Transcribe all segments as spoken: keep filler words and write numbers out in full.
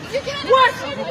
What?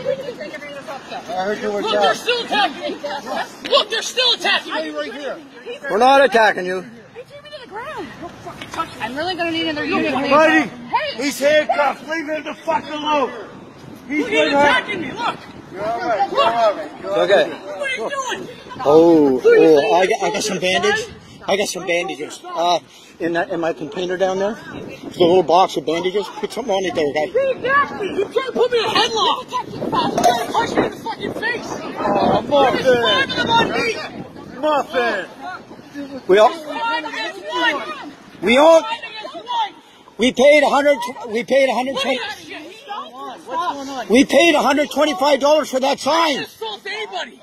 I heard you were Look, they're still attacking me. Look, they're still attacking me right here. We're not attacking you. He threw me to the ground. Don't fucking touch me. I'm really gonna need another unit. Buddy, Hey, he's handcuffed. Leave him the fuck alone. He's look, he's attacking me. Look. You're all right. You're all right. You're all right. Okay. What are you doing? Oh, oh, I got, I got some bandage. I got some bandages. Uh, in that, in my container down there, there's a little box of bandages. Put something on it there, guy. He got me. You can't put me in a headlock. You can't punch me in the fucking face. Oh, You're five of them on me. Muffin. We all, Five against one. we all, Five against one. we paid a hundred. We paid a hundred twenty. What's going on? We paid a hundred twenty-five dollars for that I sign. didn't assault anybody.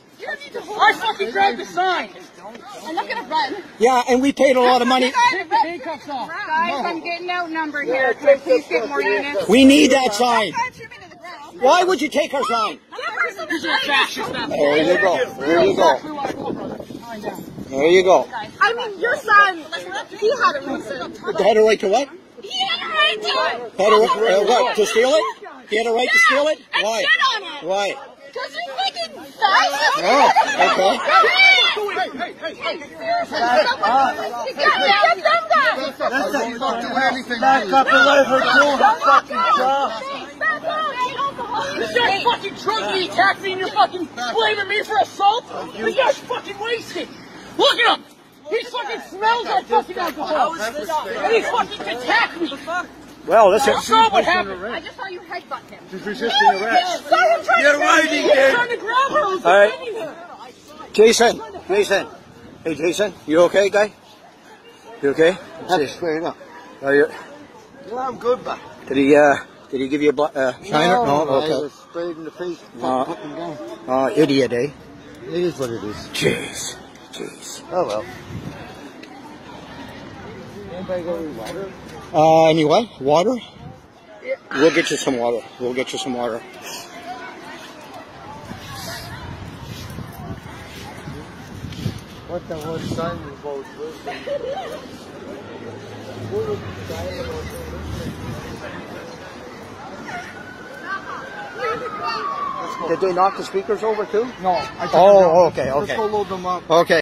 I fucking grabbed the sign. I'm not gonna run. Yeah, and we paid a lot of money. Take the handcuffs off. Guys, I'm getting outnumbered here. Can I please get more units? We need that sign. Why would you take our sign? These are fascists. There you go. There you go. There you go. I mean, your son, he had a reason. Had a right to what? He had a right to it. Had a uh, what? To steal it? He had a right to steal it? Why? And sit on it. Why? Because you're fucking fast. Oh, okay. Hey, hey, hey, hey. You got them guys. Listen, you don't do anything. Back up and let her do her fucking job. This guy's fucking drunk and he attacked me and you're fucking blaming me for assault? This guy's fucking wasted. Look at him. He fucking smells like fucking alcohol. And he fucking attacked me. Well, listen. I saw what happened. I just saw you headbutt him. She's resisting arrest. You're right, He was trying to grab her. I was All right. defending her. Jason, Jason. Hey, Jason, you okay, guy? You okay? That's straight up. Are you, Yeah, I'm good, but. did he, uh, did he give you a bla- uh, shiner? No, I okay. was sprayed in the face. Uh, Put him down. Uh, idiot, eh? It is what it is. Jeez. Jeez. Oh well. Anybody got any water? Uh, any what? Water? We'll get you some water. We'll get you some water. What the one sign we both with? Did they knock the speakers over too? No. I took Oh, them down. okay, okay. Let's go load them up. Okay.